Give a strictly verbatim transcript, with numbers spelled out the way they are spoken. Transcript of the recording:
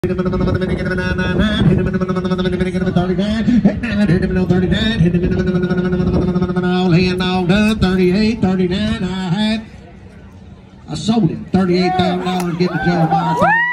Hit him in the middle of the minute, nine nine nine. Hit him in the middle of the minute, get him in thirty-nine. Hit him in thirty-nine. Hit him in the middle, all hand all done. thirty-eight, thirty-nine. I had. I sold it. thirty-eight thousand dollars. Get the Jeremiah.